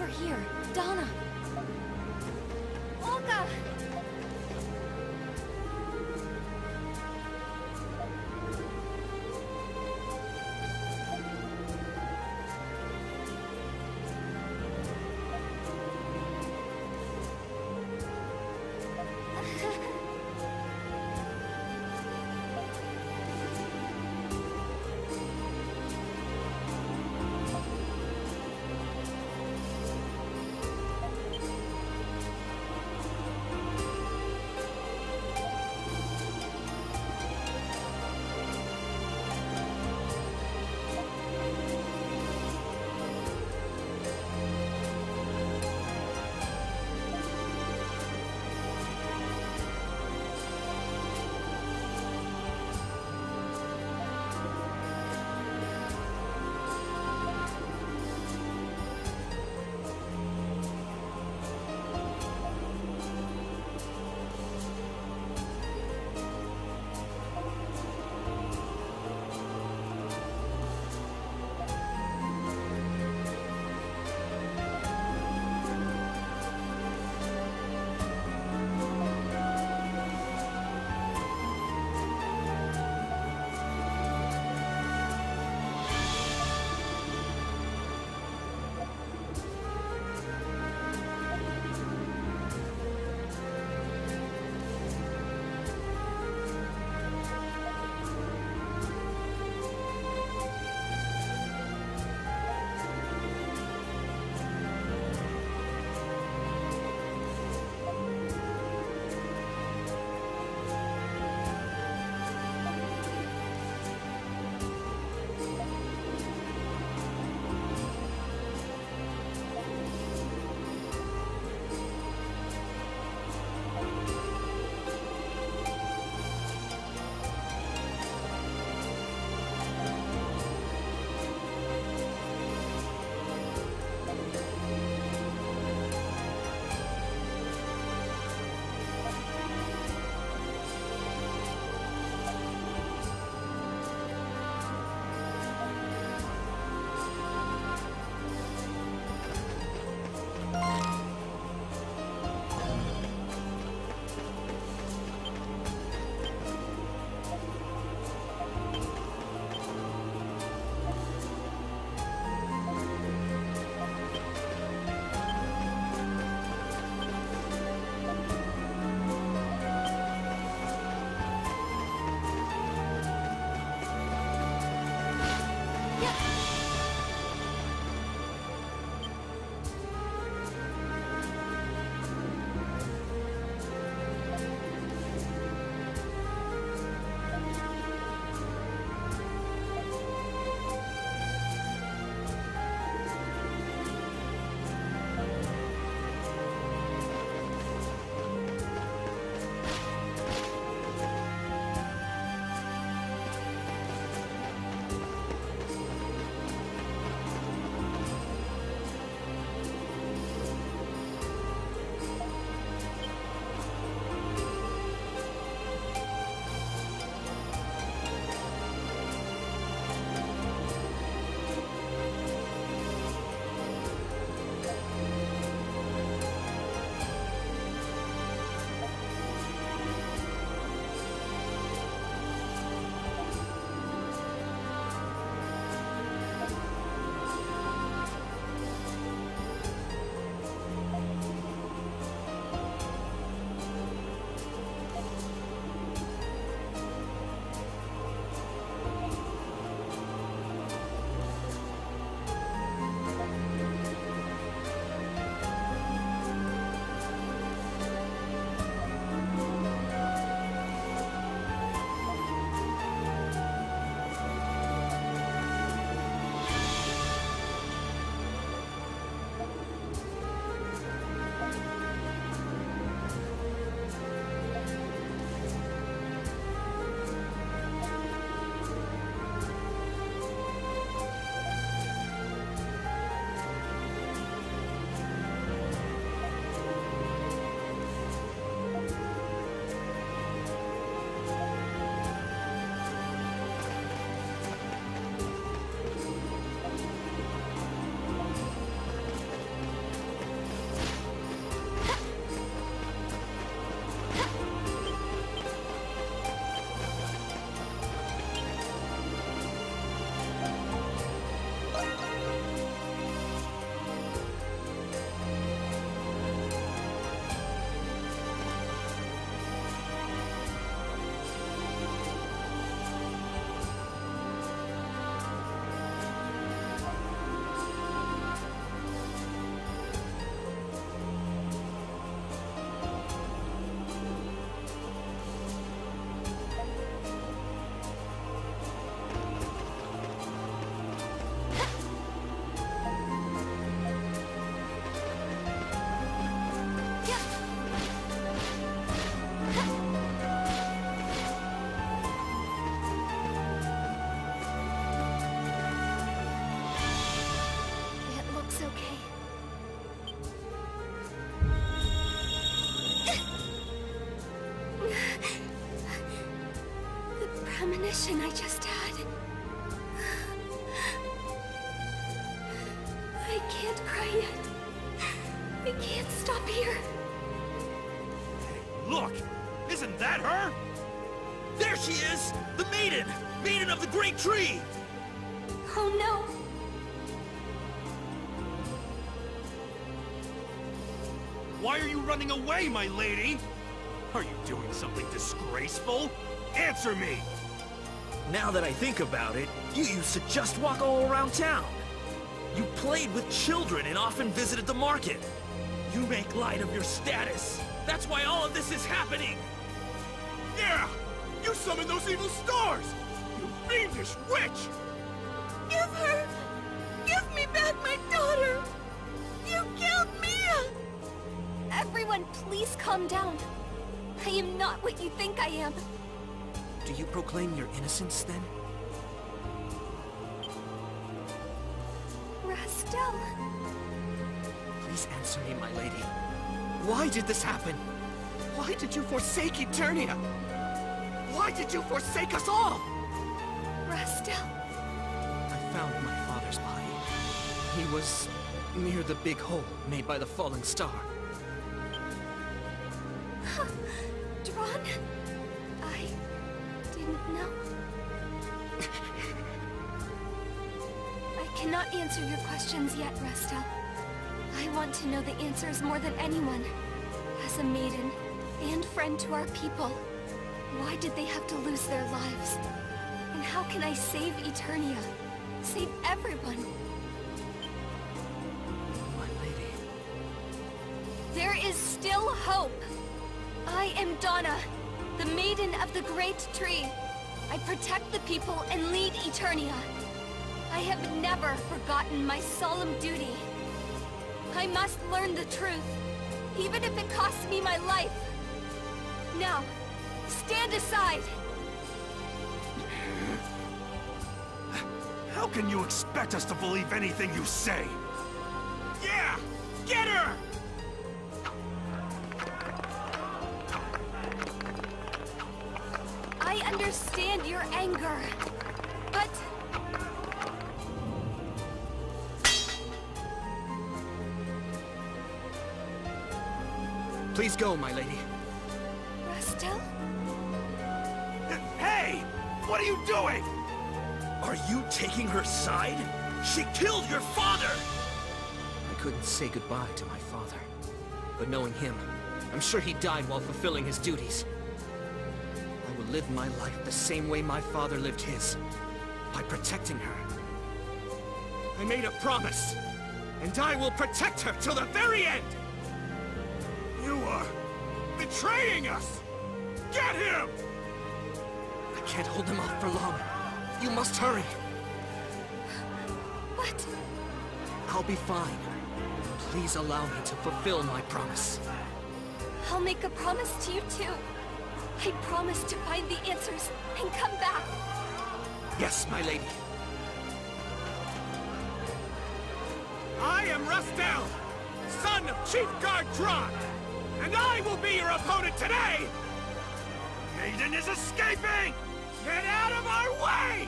over here. Donna! Olga! premonition I just had. I can't cry yet. I can't stop here. Hey, look! Isn't that her? There she is! The maiden! Maiden of the Great Tree! Oh no! Why are you running away, my lady? Are you doing something disgraceful? Answer me! Now that I think about it, you used to just walk all around town. You played with children and often visited the market. You make light of your status. That's why all of this is happening! Yeah! You summoned those evil stars! You fiendish witch! Give her! Give me back my daughter! You killed Mia! Everyone, please calm down. I am not what you think I am. Do you proclaim your innocence, then? Rastel. Please answer me, my lady. Why did this happen? Why did you forsake Eternia? Why did you forsake us all? Rastel. I found my father's body. He was near the big hole made by the falling star. Drawn? I didn't know. I cannot answer your questions yet, Rastel. I want to know the answers more than anyone. As a maiden and friend to our people, why did they have to lose their lives? And how can I save Eternia? Save everyone? My lady. There is still hope. I am Donna, the Maiden of the Great Tree. I protect the people and lead Eternia. I have never forgotten my solemn duty. I must learn the truth, even if it costs me my life. Now, stand aside. How can you expect us to believe anything you say? Yeah! Get her! I understand your anger, but... Please go, my lady. Rastel? Hey! What are you doing? Are you taking her side? She killed your father! I couldn't say goodbye to my father. But knowing him, I'm sure he died while fulfilling his duties. I will live my life the same way my father lived his, by protecting her. I made a promise, and I will protect her till the very end! You are betraying us! Get him! I can't hold him off for long. You must hurry. What? I'll be fine. Please allow me to fulfill my promise. I'll make a promise to you too. I promise to find the answers and come back. Yes, my lady. I am Rastel, son of Chief Guard Dron, and I will be your opponent today! Maiden is escaping! Get out of our way!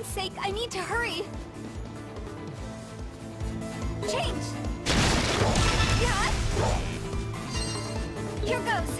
everyone's sake, I need to hurry. Change! Yeah! Here goes!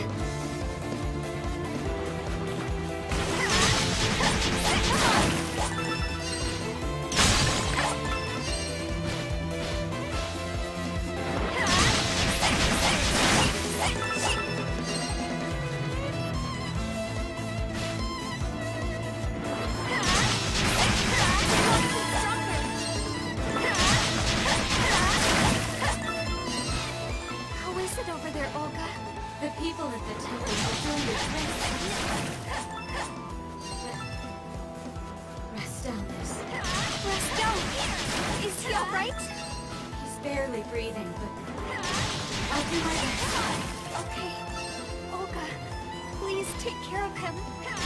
The people at the temple are doing their best. Rastellus. Rastel! Is he alright? He's barely breathing, but I'll do my best. Okay. Olga, please take care of him.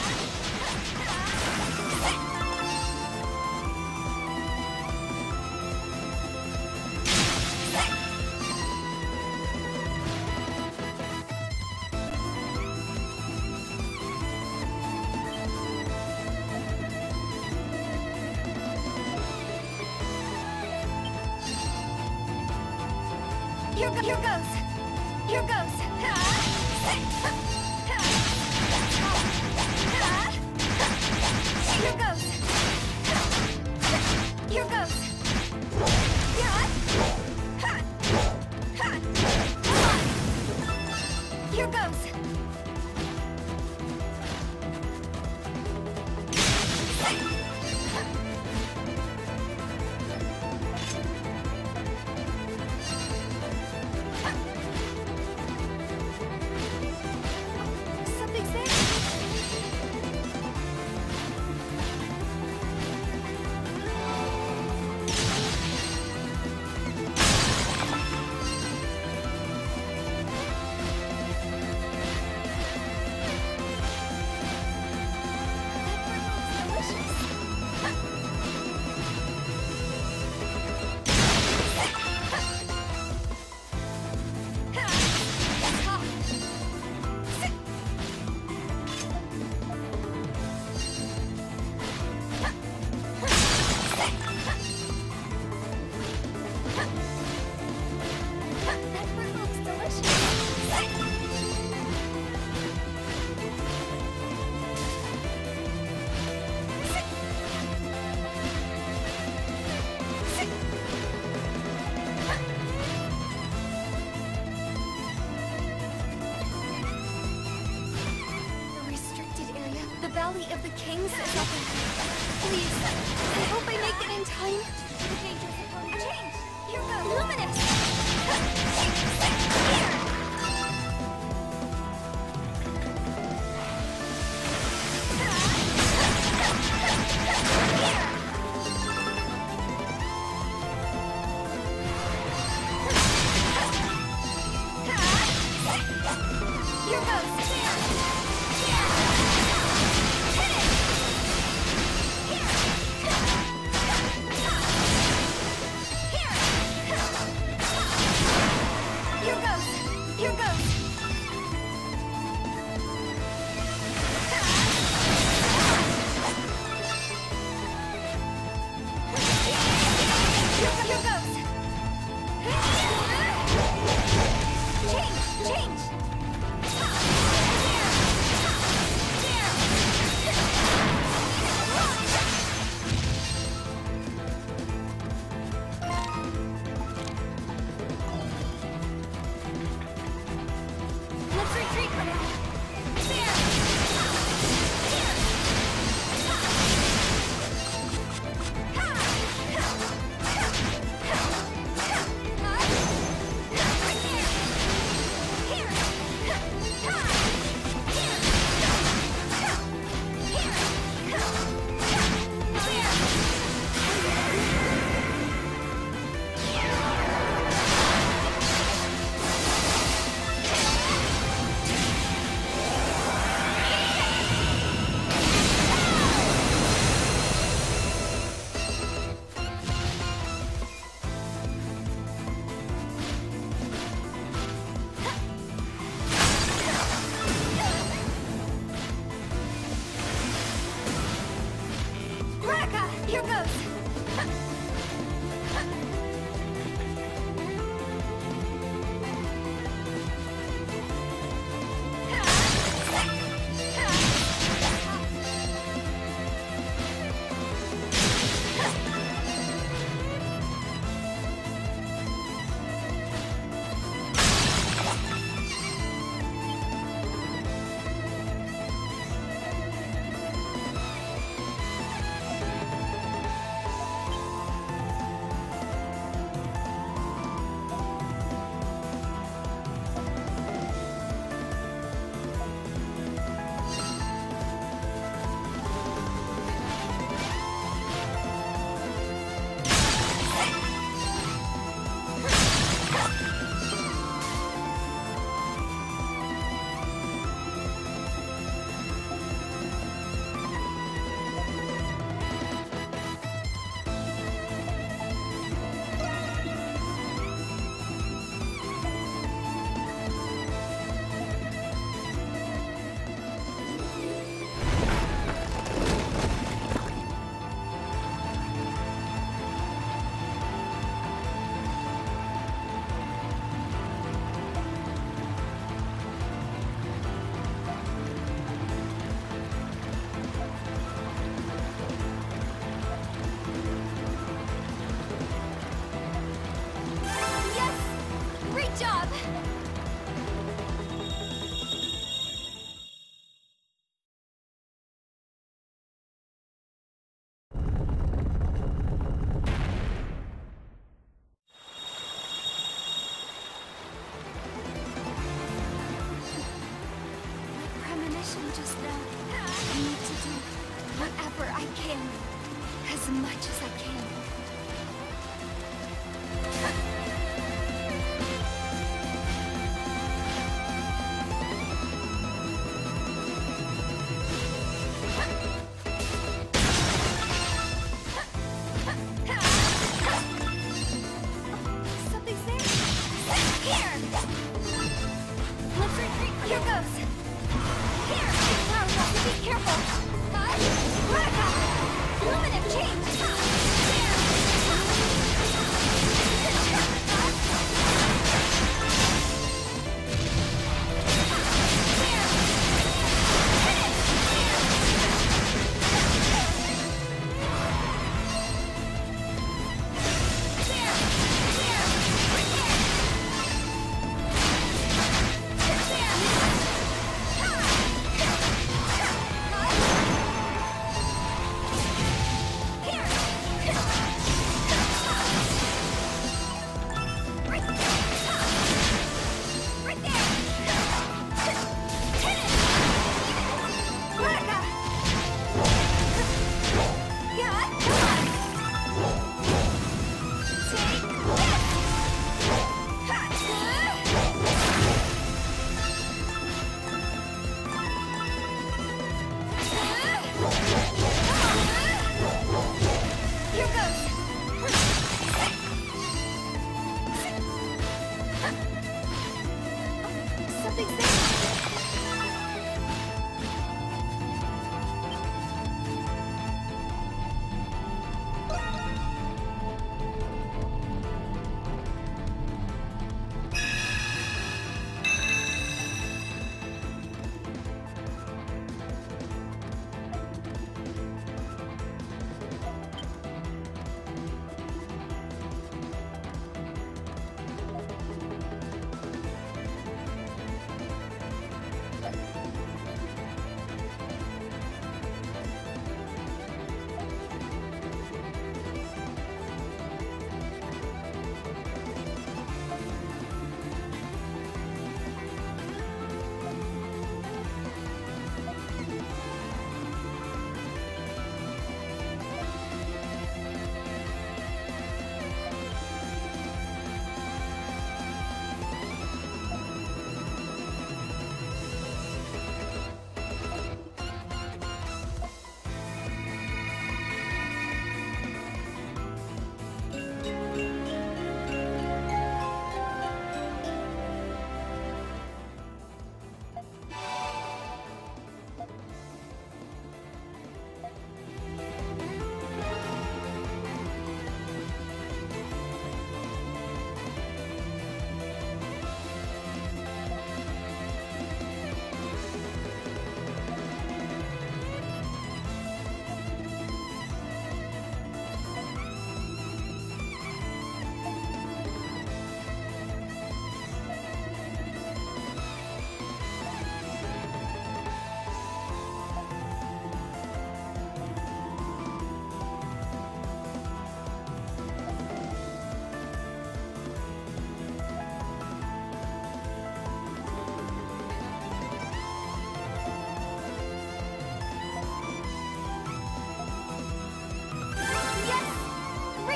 Here goes! Here goes! Here goes! Here goes! Here goes! Something's there! Valley of the Kings is up ahead. Please, I hope I make it in time. The dangerous opponent. Change! Here goes! Luminous! Here! Here goes! goes! Just now, I need to do whatever I can, as much as I can. Something's there. Here! Let's retreat. Here goes. Be careful! Luminative change! There!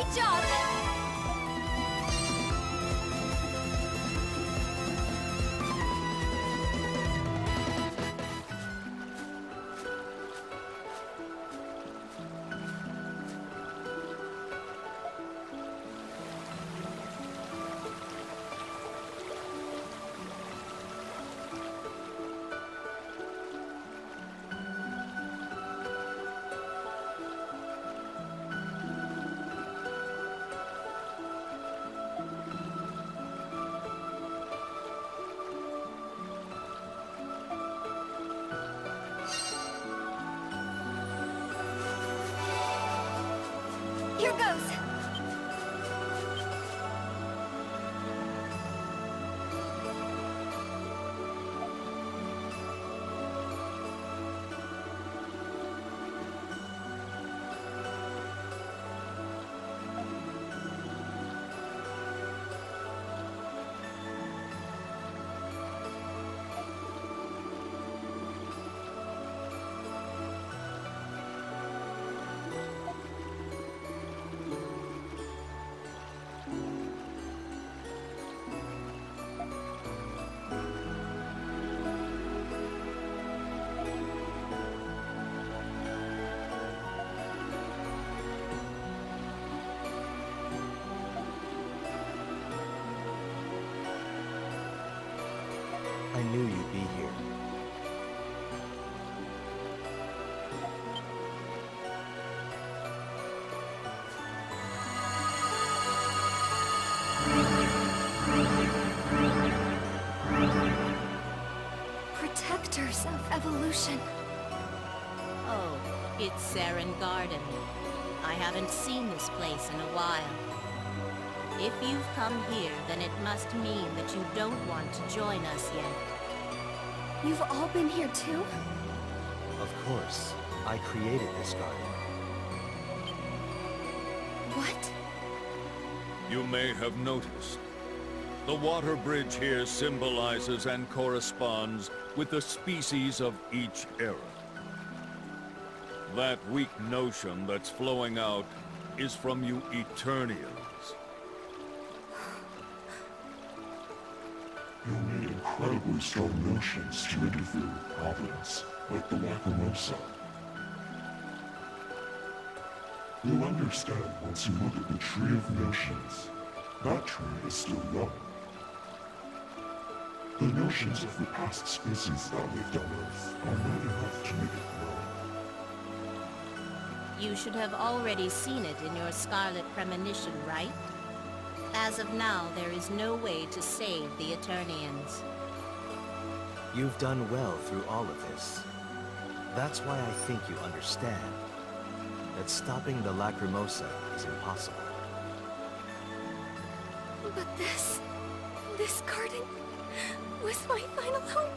job! Here goes! I knew you'd be here. Protectors of evolution. Oh, it's Saren Garden. I haven't seen this place in a while. If you've come here, then it must mean that you don't want to join us yet. You've all been here too? Of course. I created this garden. What? You may have noticed. The water bridge here symbolizes and corresponds with the species of each era. That weak notion that's flowing out is from you Eternians. You'll need incredibly strong notions to interfere with problems, like the Lacrimosa. You'll understand once you look at the Tree of Notions. That tree is still young. The notions of the past species that lived on Earth are not enough to make it grow. You should have already seen it in your Scarlet Premonition, right? As of now, there is no way to save the Eternians. You've done well through all of this. That's why I think you understand that stopping the Lacrimosa is impossible. But this garden was my final home.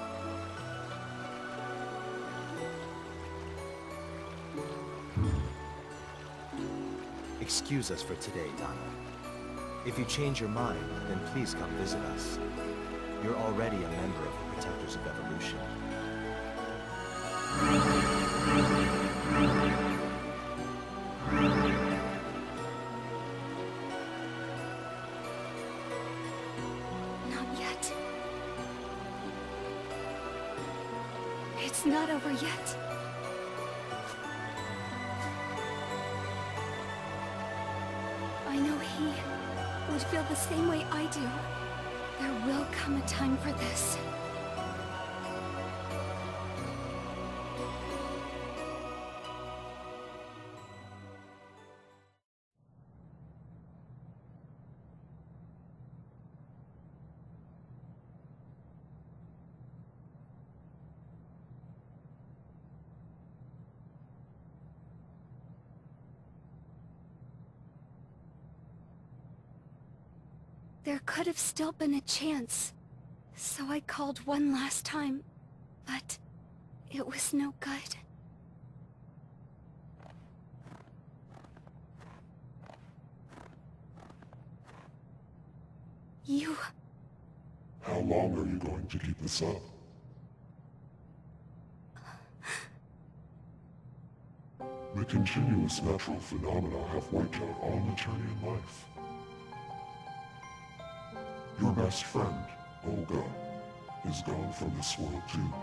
Excuse us for today, Donna. If you change your mind, then please come visit us. You're already a member of the Protectors of Evolution. Not yet. It's not over yet. I know he would feel the same way I do. There will come a time for this. There could have still been a chance, so I called one last time, but it was no good. You... How long are you going to keep this up? The continuous natural phenomena have wiped out all Eternian life. Your best friend, Olga, is gone from this world too.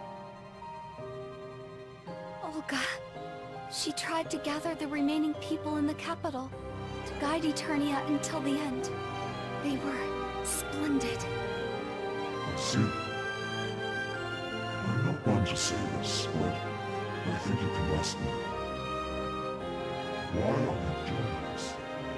Olga. She tried to gather the remaining people in the capital, to guide Eternia until the end. They were splendid. I see. I'm not one to say this, but I think you can ask me. Why are you doing this?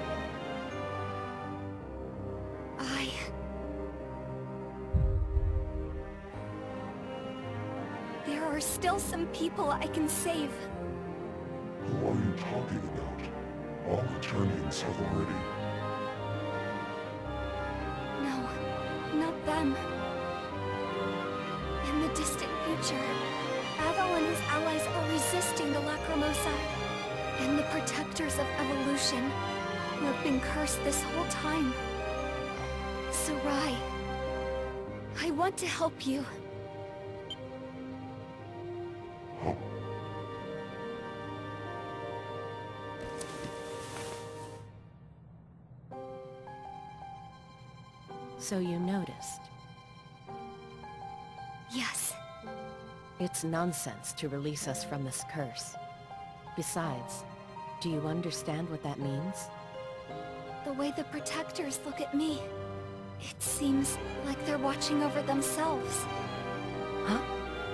There are still some people I can save. Who are you talking about? All Eternians have already... No, not them. In the distant future, Adol and his allies are resisting the Lacrimosa, and the protectors of evolution, who have been cursed this whole time. Sarai, I want to help you. So you noticed? Yes. It's nonsense to release us from this curse. Besides, do you understand what that means? The way the protectors look at me, it seems like they're watching over themselves. Huh?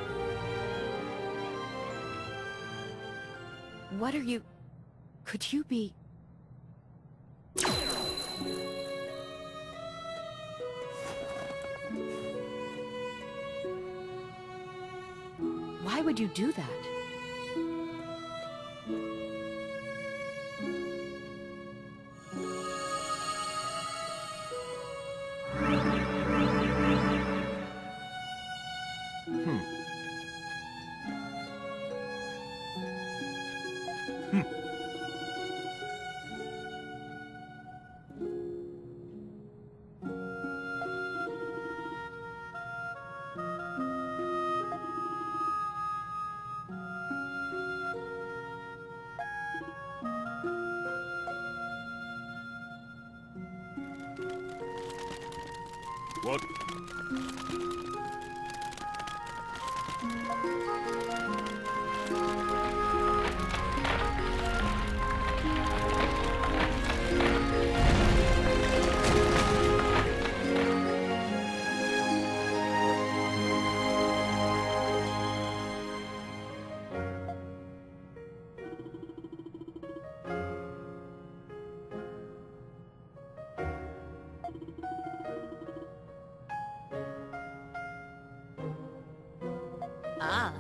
What are you... Could you be... Why would you do that? What? Ah.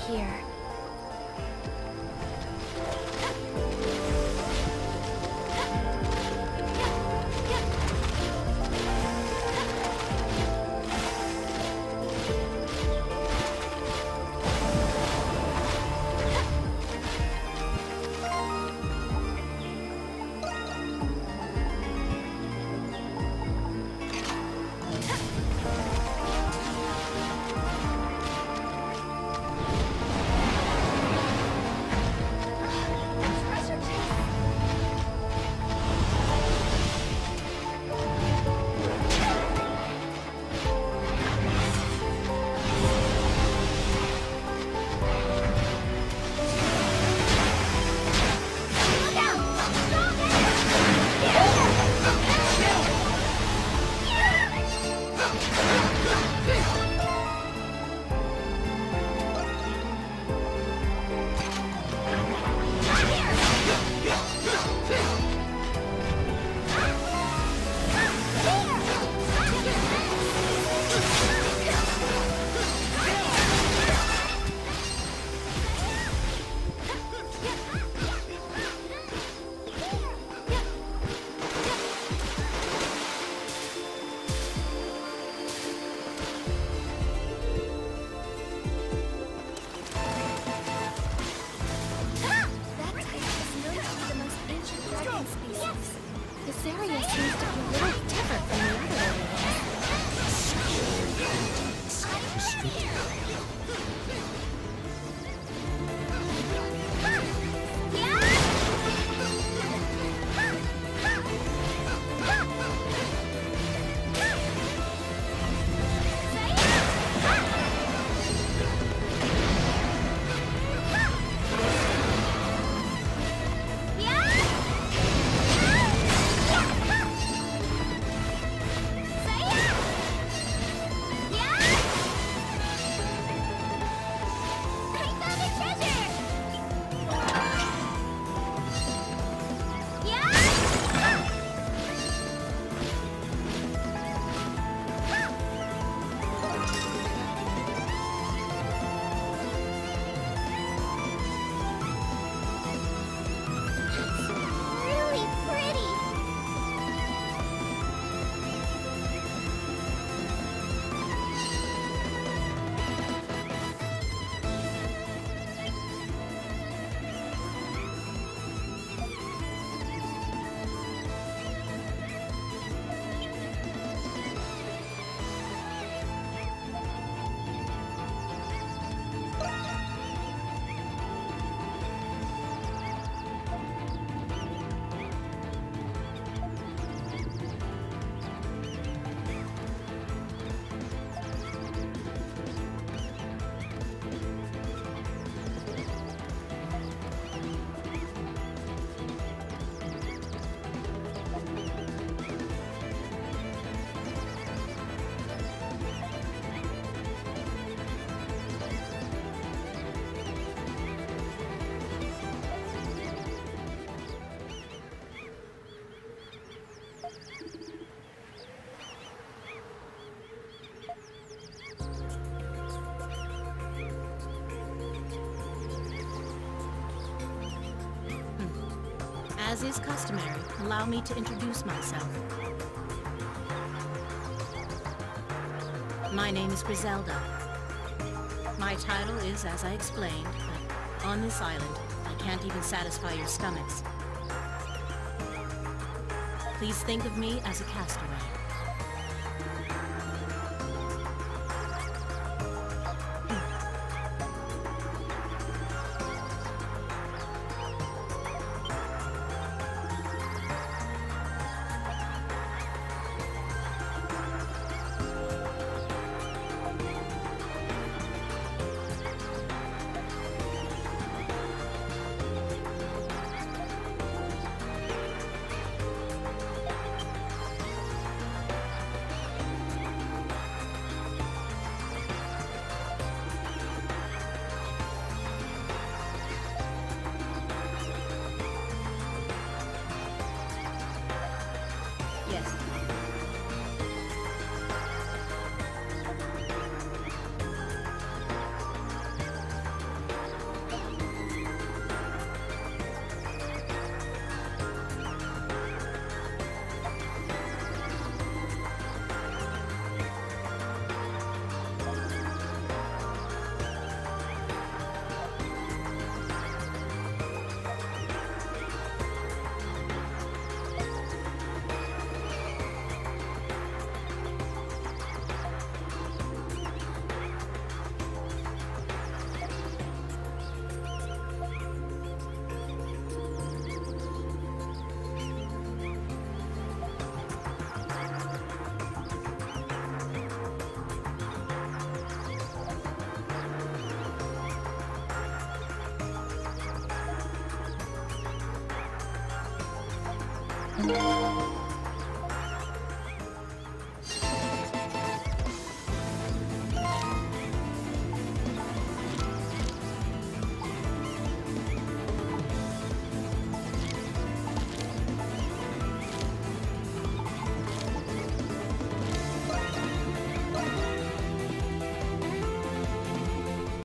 here. This area seems to be a little different from the other areas. Restricted area. As is customary, allow me to introduce myself. My name is Griselda. My title is, as I explained, but on this island, I can't even satisfy your stomachs. Please think of me as a castaway. Thank you.